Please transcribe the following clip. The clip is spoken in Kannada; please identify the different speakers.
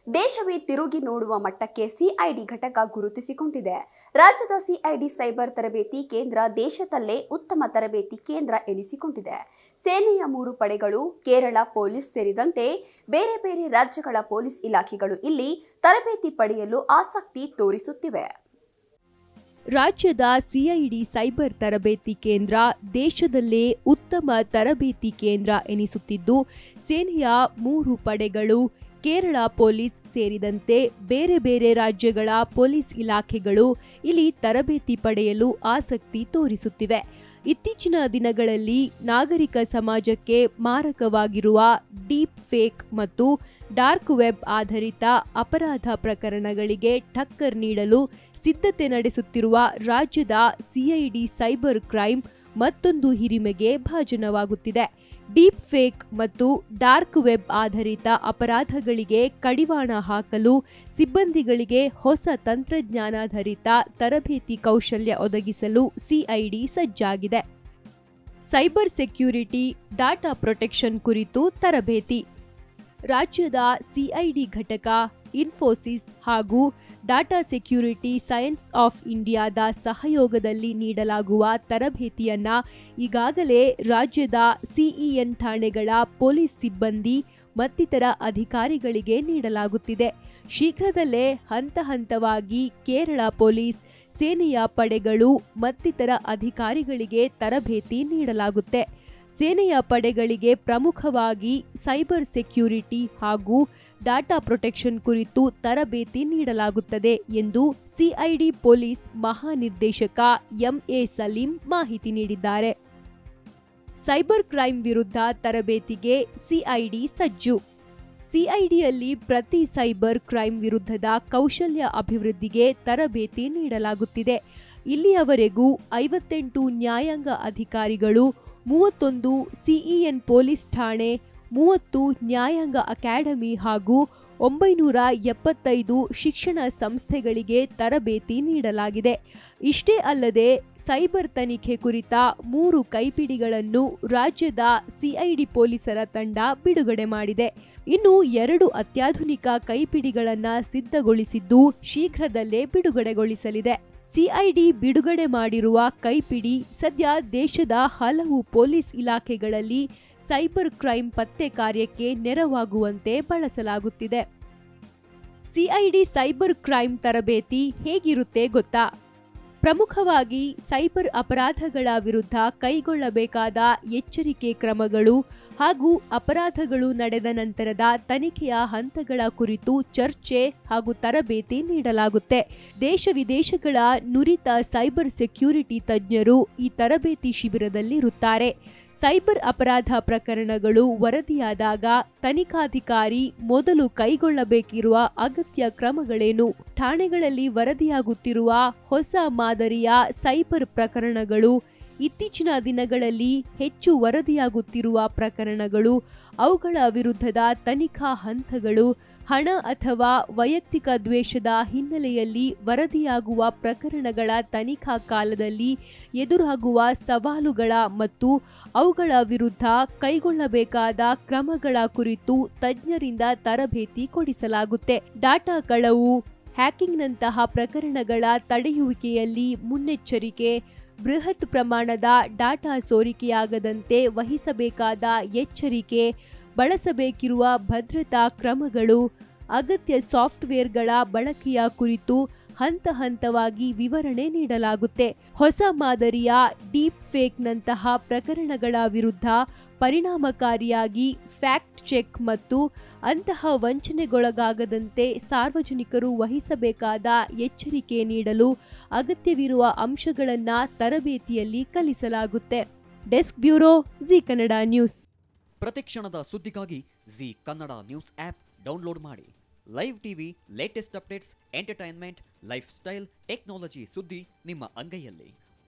Speaker 1: ದೇಶವೇ ತಿರುಗಿ ನೋಡುವ ಮಟ್ಟಕ್ಕೆ ಸಿಐಡಿ ಘಟಕ ಗುರುತಿಸಿಕೊಂಡಿದೆ. ರಾಜ್ಯದ ಸಿಐಡಿ ಸೈಬರ್ ತರಬೇತಿ ಕೇಂದ್ರ ದೇಶದಲ್ಲೇ ಉತ್ತಮ ತರಬೇತಿ ಕೇಂದ್ರ ಎನಿಸಿಕೊಂಡಿದೆ. ಸೇನೆಯ 3 ಪಡೆಗಳು, ಕೇರಳ ಪೊಲೀಸ್ ಸೇರಿದಂತೆ ಬೇರೆ ಬೇರೆ ರಾಜ್ಯಗಳ ಪೊಲೀಸ್ ಇಲಾಖೆಗಳು ಇಲ್ಲಿ ತರಬೇತಿ ಪಡೆಯಲು ಆಸಕ್ತಿ ತೋರಿಸುತ್ತಿವೆ.
Speaker 2: ರಾಜ್ಯದ ಸಿಐಡಿ ಸೈಬರ್ ತರಬೇತಿ ಕೇಂದ್ರ ದೇಶದಲ್ಲೇ ಉತ್ತಮ ತರಬೇತಿ ಕೇಂದ್ರ ಎನಿಸುತ್ತಿದ್ದು, ಸೇನೆಯ 3 ಪಡೆಗಳು, ಕೇರಳ ಪೊಲೀಸ್ ಸೇರಿದಂತೆ ಬೇರೆ ಬೇರೆ ರಾಜ್ಯಗಳ ಪೊಲೀಸ್ ಇಲಾಖೆಗಳು ಇಲ್ಲಿ ತರಬೇತಿ ಪಡೆಯಲು ಆಸಕ್ತಿ ತೋರಿಸುತ್ತಿವೆ. ಇತ್ತೀಚಿನ ದಿನಗಳಲ್ಲಿ ನಾಗರಿಕ ಸಮಾಜಕ್ಕೆ ಮಾರಕವಾಗಿರುವ ಡೀಪ್ ಫೇಕ್ ಮತ್ತು ಡಾರ್ಕ್ ವೆಬ್ ಆಧಾರಿತ ಅಪರಾಧ ಪ್ರಕರಣಗಳಿಗೆ ಟಕ್ಕರ್ ನೀಡಲು ಸಿದ್ಧತೆ ನಡೆಸುತ್ತಿರುವ ರಾಜ್ಯದ ಸಿಐಡಿ ಸೈಬರ್ ಕ್ರೈಮ್ ಮತ್ತೊಂದು ಹಿರಿಮೆಗೆ ಭಾಜನವಾಗುತ್ತಿದೆ. ಡೀಪ್ ಫೇಕ್ ಮತ್ತು ಡಾರ್ಕ್ ವೆಬ್ ಆಧಾರಿತ ಅಪರಾಧಗಳಿಗೆ ಕಡಿವಾಣ ಹಾಕಲು ಸಿಬ್ಬಂದಿಗಳಿಗೆ ಹೊಸ ತಂತ್ರಜ್ಞಾನಾಧಾರಿತ ತರಬೇತಿ ಕೌಶಲ್ಯ ಒದಗಿಸಲು ಸಿಐಡಿ ಸಜ್ಜಾಗಿದೆ. ಸೈಬರ್ ಸೆಕ್ಯೂರಿಟಿ, ಡಾಟಾ ಪ್ರೊಟೆಕ್ಷನ್ ಕುರಿತು ತರಬೇತಿ. ರಾಜ್ಯದ ಸಿಐಡಿ ಘಟಕ, ಇನ್ಫೋಸಿಸ್ ಹಾಗೂ ಡಾಟಾ ಸೆಕ್ಯೂರಿಟಿ ಸೈನ್ಸ್ ಆಫ್ ಇಂಡಿಯಾದ ಸಹಯೋಗದಲ್ಲಿ ನೀಡಲಾಗುವ ತರಬೇತಿಯನ್ನ ಈಗಾಗಲೇ ರಾಜ್ಯದ ಸಿಇಎನ್ ಠಾಣೆಗಳ ಪೊಲೀಸ್ ಸಿಬ್ಬಂದಿ ಮತ್ತಿತರ ಅಧಿಕಾರಿಗಳಿಗೆ ನೀಡಲಾಗುತ್ತಿದೆ. ಶೀಘ್ರದಲ್ಲೇ ಹಂತ ಹಂತವಾಗಿ ಕೇರಳ ಪೊಲೀಸ್, ಸೇನೆಯ ಪಡೆಗಳು ಮತ್ತಿತರ ಅಧಿಕಾರಿಗಳಿಗೆ ತರಬೇತಿ ನೀಡಲಾಗುತ್ತೆ. ಸೇನೆಯ ಪಡೆಗಳಿಗೆ ಪ್ರಮುಖವಾಗಿ ಸೈಬರ್ ಸೆಕ್ಯೂರಿಟಿ ಹಾಗೂ ಡಾಟಾ ಪ್ರೊಟೆಕ್ಷನ್ ಕುರಿತು ತರಬೇತಿ ನೀಡಲಾಗುತ್ತದೆ ಎಂದು ಸಿಐಡಿ ಪೊಲೀಸ್ ಮಹಾನಿರ್ದೇಶಕ ಎಂಎ ಸಲೀಂ ಮಾಹಿತಿ ನೀಡಿದ್ದಾರೆ. ಸೈಬರ್ ಕ್ರೈಮ್ ವಿರುದ್ಧ ತರಬೇತಿಗೆ ಸಿಐಡಿ ಸಜ್ಜು. ಸಿಐಡಿಯಲ್ಲಿ ಪ್ರತಿ ಸೈಬರ್ ಕ್ರೈಮ್ ವಿರುದ್ಧದ ಕೌಶಲ್ಯ ಅಭಿವೃದ್ಧಿಗೆ ತರಬೇತಿ ನೀಡಲಾಗುತ್ತಿದೆ. ಇಲ್ಲಿಯವರೆಗೂ 58 ನ್ಯಾಯಾಂಗ ಅಧಿಕಾರಿಗಳು, 31 ಸಿಇಎನ್ ಪೊಲೀಸ್ ಠಾಣೆ, 30 ನ್ಯಾಯಾಂಗ ಅಕಾಡೆಮಿ ಹಾಗೂ 975 ಶಿಕ್ಷಣ ಸಂಸ್ಥೆಗಳಿಗೆ ತರಬೇತಿ ನೀಡಲಾಗಿದೆ. ಇಷ್ಟೇ ಅಲ್ಲದೆ ಸೈಬರ್ ತನಿಖೆ ಕುರಿತ 3 ಕೈಪಿಡಿಗಳನ್ನು ರಾಜ್ಯದ ಸಿಐಡಿ ಪೊಲೀಸರ ತಂಡ ಬಿಡುಗಡೆ ಮಾಡಿದೆ. ಇನ್ನು 2 ಅತ್ಯಾಧುನಿಕ ಕೈಪಿಡಿಗಳನ್ನು ಸಿದ್ಧಗೊಳಿಸಿದ್ದು ಶೀಘ್ರದಲ್ಲೇ ಬಿಡುಗಡೆಗೊಳಿಸಲಿದೆ. ಸಿಐಡಿ ಬಿಡುಗಡೆ ಮಾಡಿರುವ ಕೈಪಿಡಿ ಸದ್ಯ ದೇಶದ ಹಲವು ಪೊಲೀಸ್ ಇಲಾಖೆಗಳಲ್ಲಿ ಸೈಬರ್ ಕ್ರೈಮ್ ಪತ್ತೆ ಕಾರ್ಯಕ್ಕೆ ನೆರವಾಗುವಂತೆ ಬಳಸಲಾಗುತ್ತಿದೆ. ಸಿಐಡಿ ಸೈಬರ್ ಕ್ರೈಮ್ ತರಬೇತಿ ಹೇಗಿರುತ್ತೆ ಗೊತ್ತಾ? ಪ್ರಮುಖವಾಗಿ ಸೈಬರ್ ಅಪರಾಧಗಳ ವಿರುದ್ಧ ಕೈಗೊಳ್ಳಬೇಕಾದ ಎಚ್ಚರಿಕೆ ಕ್ರಮಗಳು ಹಾಗೂ ಅಪರಾಧಗಳು ನಡೆದ ನಂತರದ ತನಿಖೆಯ ಹಂತಗಳ ಕುರಿತು ಚರ್ಚೆ ಹಾಗೂ ತರಬೇತಿ ನೀಡಲಾಗುತ್ತೆ. ದೇಶ ವಿದೇಶಗಳ ನುರಿತ ಸೈಬರ್ ಸೆಕ್ಯೂರಿಟಿ ತಜ್ಞರು ಈ ತರಬೇತಿ ಶಿಬಿರದಲ್ಲಿರುತ್ತಾರೆ. ಸೈಬರ್ ಅಪರಾಧ ಪ್ರಕರಣಗಳು ವರದಿಯಾದಾಗ ತನಿಖಾಧಿಕಾರಿ ಮೊದಲು ಕೈಗೊಳ್ಳಬೇಕಿರುವ ಅಗತ್ಯ ಕ್ರಮಗಳೇನು? ಠಾಣೆಗಳಲ್ಲಿ ವರದಿಯಾಗುತ್ತಿರುವ ಹೊಸ ಮಾದರಿಯ ಸೈಬರ್ ಪ್ರಕರಣಗಳು, ಇತ್ತೀಚಿನ ದಿನಗಳಲ್ಲಿ ಹೆಚ್ಚು ವರದಿಯಾಗುತ್ತಿರುವ ಪ್ರಕರಣಗಳು, ಅವುಗಳ ವಿರುದ್ಧದ ತನಿಖಾ ಹಂತಗಳು, ಹಣ ಅಥವಾ ವೈಯಕ್ತಿಕ ದ್ವೇಷದ ಹಿನ್ನೆಲೆಯಲ್ಲಿ ವರದಿಯಾಗುವ ಪ್ರಕರಣಗಳ ತನಿಖಾ ಕಾಲದಲ್ಲಿ ಎದುರಾಗುವ ಸವಾಲುಗಳ ಮತ್ತು ಅವುಗಳ ವಿರುದ್ಧ ಕೈಗೊಳ್ಳಬೇಕಾದ ಕ್ರಮಗಳ ಕುರಿತು ತಜ್ಞರಿಂದ ತರಬೇತಿ ಕೊಡಿಸಲಾಗುತ್ತೆ. ಡಾಟಾ ಕಳವು, ಹ್ಯಾಕಿಂಗ್ನಂತಹ ಪ್ರಕರಣಗಳ ತಡೆಯುವಿಕೆಯಲ್ಲಿ ಮುನ್ನೆಚ್ಚರಿಕೆ, ಬೃಹತ್ ಪ್ರಮಾಣದ ಡಾಟಾ ಸೋರಿಕೆಯಾಗದಂತೆ ವಹಿಸಬೇಕಾದ ಎಚ್ಚರಿಕೆ, ಬಳಸಬೇಕಿರುವ ಭದ್ರತಾ ಕ್ರಮಗಳು, ಅಗತ್ಯ ಸಾಫ್ಟ್ವೇರ್ಗಳ ಬಳಕೆಯ ಕುರಿತು ಹಂತ ಹಂತವಾಗಿ ವಿವರಣೆ ನೀಡಲಾಗುತ್ತೆ. ಹೊಸ ಮಾದರಿಯ ಡೀಪ್ ಫೇಕ್ನಂತಹ ಪ್ರಕರಣಗಳ ವಿರುದ್ಧ ಪರಿಣಾಮಕಾರಿಯಾಗಿ ಫ್ಯಾಕ್ಟ್ ಚೆಕ್ ಮತ್ತು ಅಂತಹ ವಂಚನೆಗೊಳಗಾಗದಂತೆ ಸಾರ್ವಜನಿಕರು ವಹಿಸಬೇಕಾದ ಎಚ್ಚರಿಕೆ ನೀಡಲು ಅಗತ್ಯವಿರುವ ಅಂಶಗಳನ್ನು ತರಬೇತಿಯಲ್ಲಿ ಕಲಿಸಲಾಗುತ್ತೆ. Desk bureau, Zee Kannada news.
Speaker 3: ಪ್ರತಿಕ್ಷಣದ ಸುದ್ದಿಗಾಗಿ Zee Kannada news app download ಮಾಡಿ. Live TV, latest updates, entertainment, lifestyle, technology ಸುದ್ದಿ ನಿಮ್ಮ ಅಂಗೈಯಲ್ಲಿ.